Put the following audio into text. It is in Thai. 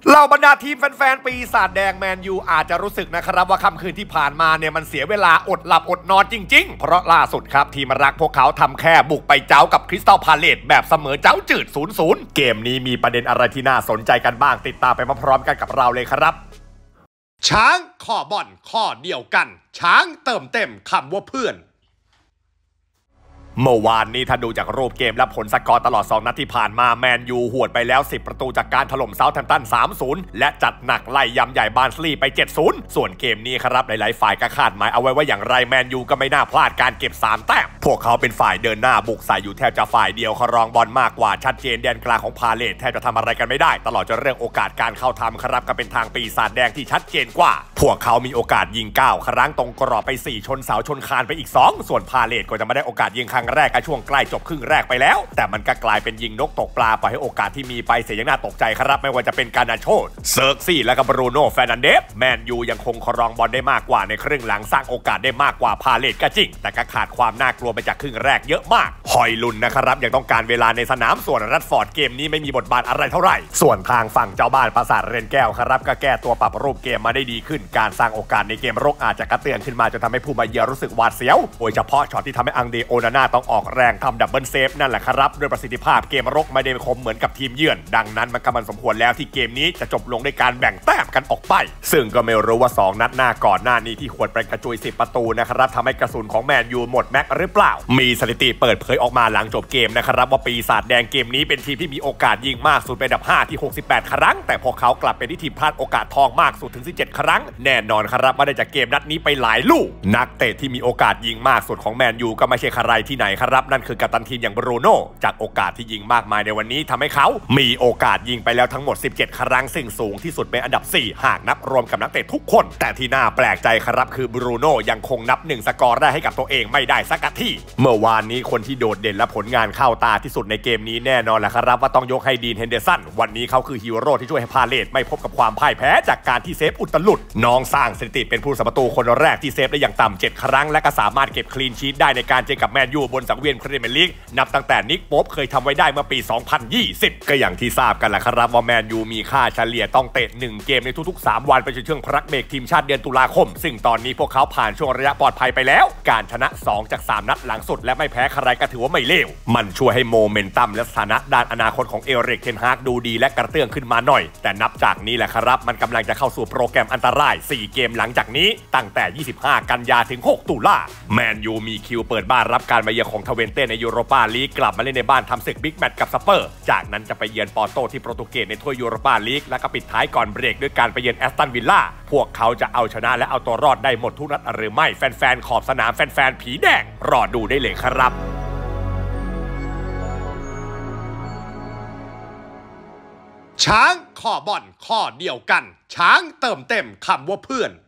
เหล่าบรรดาทีมแฟนๆปีศาจแดงแมนยูอาจจะรู้สึกนะครับว่าค่ำคืนที่ผ่านมาเนี่ยมันเสียเวลาอดหลับอดนอนจริงๆเพราะล่าสุดครับทีมรักพวกเขาทำแค่บุกไปเจ้ากับคริสตัลพาเลซแบบเสมอเจ้าจืด 0-0 เกมนี้มีประเด็นอะไรที่น่าสนใจกันบ้างติดตามไปพร้อมๆกันกับเราเลยครับช้างข้อบอลข้อเดียวกันช้างเติมเต็มคำว่าเพื่อนเมื่อวานนี้ถ้าดูจากรูปเกมและผลสกอร์ตลอด2นัดที่ผ่านมาแมนยูหวดไปแล้ว10ประตูจากการถล่มเซาท์แฮมป์ตัน 3-0 และจัดหนักไล่ยำใหญ่บาร์นสลีย์ไป 7-0 ส่วนเกมนี้ครับหลายๆฝ่ายก็คาดหมายเอาไว้ว่าอย่างไรแมนยูก็ไม่น่าพลาดการเก็บ3แต้มพวกเขาเป็นฝ่ายเดินหน้าบุกใส่อยู่แทบจะฝ่ายเดียวครองบอลมากกว่าชัดเจนแดนกลางของพาเลซแทบจะทำอะไรกันไม่ได้ตลอดจนเรื่องโอกาสการเข้าทำครับก็เป็นทางปีศาจแดงที่ชัดเจนกว่าพวกเขามีโอกาสยิง9ครั้งตรงกรอบไป4ชนเสาชนคานไปอีก2ส่วนพาเลซก็จะไม่ได้โอกาสยิงครั้งแรกช่วงใกล้จบครึ่งแรกไปแล้วแต่มันก็กลายเป็นยิงนกตกปลาปล่อยให้โอกาสที่มีไปเสียอย่างน่าตกใจครับไม่ว่าจะเป็นการนาโชเซิร์กซี่และก็บรูโน่แฟร์นันเดสแมนยูยังคงครองบอลได้มากกว่าในครึ่งหลังสร้างโอกาสได้มากกว่าพาเลซก็จริงแต่ก็ขาดความน่ากลัวไปจากครึ่งแรกเยอะมากหอยลุนนะครับยังต้องการเวลาในสนามส่วนรัดฟอร์ดเกมนี้ไม่มีบทบาทอะไรเท่าไหร่ส่วนทางฝั่งเจ้าบ้านปราสาทเรนแก้วครับก็แก้ตัวปรับรูปเกมมาได้ดีขึ้นการสร้างโอกาสในเกมรุกอาจจะกระเตื้องขึ้นมาจนทำให้ผู้มาเยือนรู้สึกหวาดเสียวโดยเฉพาะช็อตที่ทำให้อังเดโอนาน่าต้องออกแรงทำดับเบิลเซฟนั่นแหละครับด้วยประสิทธิภาพเกมรุกไม่ได้คมเหมือนกับทีมเยือนดังนั้นมันก็สมควรแล้วที่เกมนี้จะจบลงด้วยการแบ่งแต้มกันออกไปซึ่งก็ไม่รู้ว่า2นัดหน้าก่อนหน้านี้ที่ขวดไปกระจุย10ประตูนะครับทำให้กระสุนของแมนยูหมดแม็กหรือเปล่ามีสถิติเปิดเผยออกมาหลังจบเกมนะครับว่าปีศาจแดงเกมนี้เป็นทีมที่มีโอกาสยิงมากสุดเป็นอันดับ5ที่68ครั้งแต่พอเขากลับเป็นที่ทีมพลาดโอกาสทองมากสุดถึง17ครั้งแน่นอนครับว่าได้จากเกมนัดนี้ไปหลายลูกนักเตะที่มีโอกาสยิงมากสุดของแมนยูก็ไม่ใช่ใครที่ไหนครับนั่นคือกัปตันทีมอย่างบรูโน่จากโอกาสที่ยิงมากมายในวันนี้ทำให้เขามีโอกาสยิงไปแล้วทั้งหมด17ครั้งซึ่งสูงที่สุดเป็นอันดับ4หากนับรวมกับนักเตะทุกคนแต่ที่น่าแปลกใจครับคือบรูโน่ยังคงนับ1สกอร์ได้ให้กับตัวเองไม่ได้สักทีเมื่อวานนี้คนที่โดดเด่นและผลงานเข้าตาที่สุดในเกมนี้แน่นอนแหละครับว่าต้องยกให้ดีนเฮนเดอร์สันวันนี้เขาคือฮีโร่ที่ช่วยให้พาเลซไม่พบกับความพ่ายแพ้จากการที่เซฟอุตลุดน้องสร้างสถิติเป็นผู้รักษาประตูคนแรกที่เซฟได้อย่างต่ำ7ครั้งและก็สามารถเก็บคลีนชีทได้ในการเจอกับแมนยูบนสังเวียนพรีเมียร์ลีกนับตั้งแต่นิกโป๊ปเคยทำไว้ได้เมื่อปี2020ก็อย่างที่ทราบกันแหละครับว่าแมนยูมีค่าเฉลี่ยต้องเตะ1เกมในทุกๆ3วันไปจนช่วงพักเบรกทีมชาติเดือนตุลาคมซึ่งตอนนี้พวกเขาผ่านช่วงระยะปลอดภัยไปแล้วการชนะ2จาก3นัดหลังสุดและไม่แพ้ใครก็ถือว่าไม่เลวมันช่วยให้โมเมนตัมและสถานะด้านอนาคตของเอริกเทนฮากดูดีและกระเตื้องขึ้นมาหน่อยแต่นับจากนี้แหละครับมันกำลังจะเข้าสู่โปรแกรมอันตราย4เกมหลังจากนี้ตั้งแต่25กันยาถึง6ตุลาแมนยูมีคิวเปิดบ้านรับการมาเยือนของทเวนเต้ในยูโรปาลีกกลับมาเล่นในบ้านทำศึกบิ๊กแมตช์กับสเปอร์จากนั้นจะไปเยือนปอร์โตที่โปรตุเกสในถ้วยยูโรปาลีกและก็ปิดท้ายก่อนเบรกด้วยการไปเยือนแอสตันวิลล่าพวกเขาจะเอาชนะและเอาตัวรอดได้หมดทุกนัดหรือไม่แฟนๆขอบสนามแฟนๆผีแดงรอดูได้เลยครับช้างข้อบอลข้อเดียวกันช้างเติมเต็มคำว่าเพื่อน